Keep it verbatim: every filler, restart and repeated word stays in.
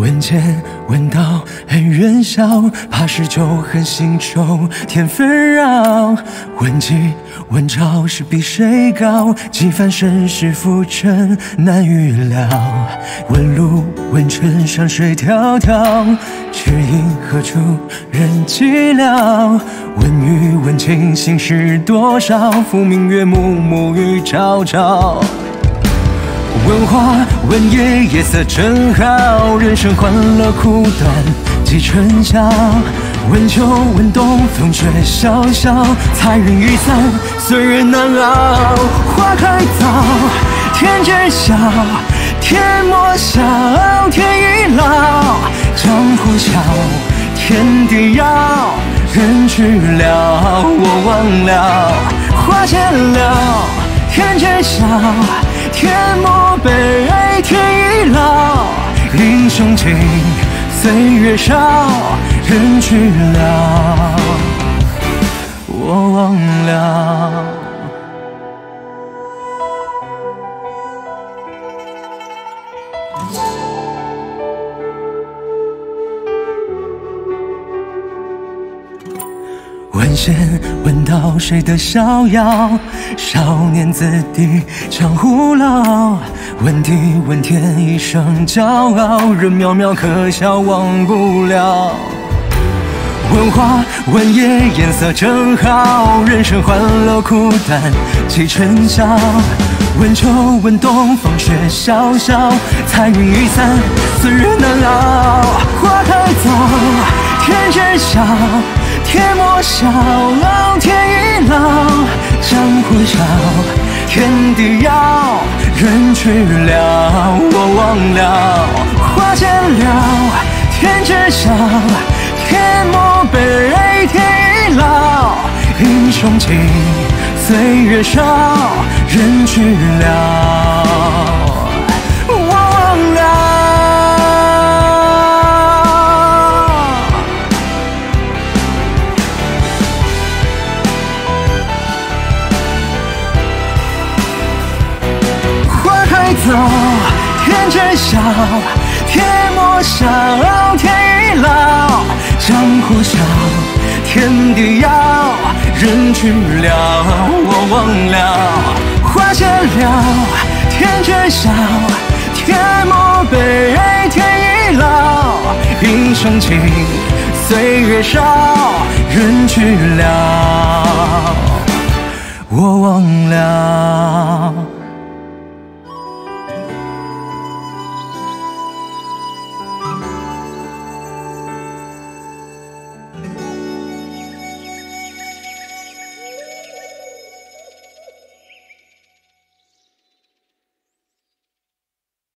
问剑问道恩怨消，怕是旧恨新仇添纷扰。问计问招是比谁高，几番身世浮沉难预料。问路问尘山水迢迢，只因何处人寂寥。问雨问晴心事多少，浮明月暮暮雨朝朝。问花问叶夜色正好，人生欢乐苦短几春宵。问秋问冬风雪萧萧，彩云易散岁月难熬。花开早天知晓，天莫笑天已老。江湖笑天地遥，人去了我忘了。花谢了天知晓，天莫悲天已老。英雄情岁月少，人去了我忘了。问仙问道谁得逍遥，少年子弟江湖老。问地问天一生骄傲，人渺渺可笑忘不了。问花问叶颜色正好，人生欢乐苦短几春宵。问秋问冬风雪萧萧，彩云易散岁月难熬。花开早天知晓，天莫笑天已老。江湖笑天地遥，人去了我忘了。花谢了天知晓，天莫悲天已老。英雄情岁月少，人去了我忘了。早天知晓，天莫笑天已老。江湖笑天地遥，人去了我忘了。花谢了天知晓，天莫悲天已老。英雄情岁月少，人去了我忘了。